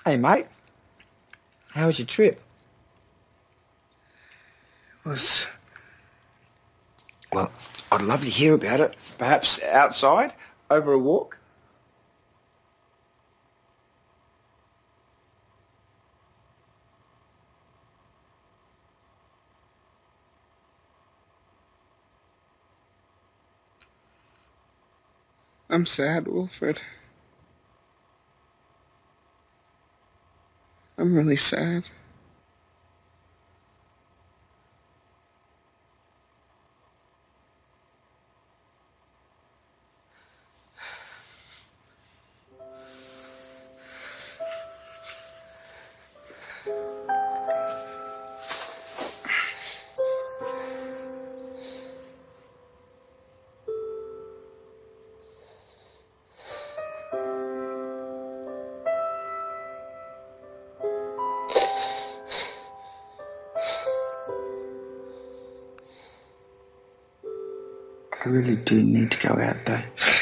Hey, mate. How was your trip? Was, well, I'd love to hear about it. Perhaps outside, over a walk? I'm sad, Wilfred. I'm really sad. I really do need to go out though.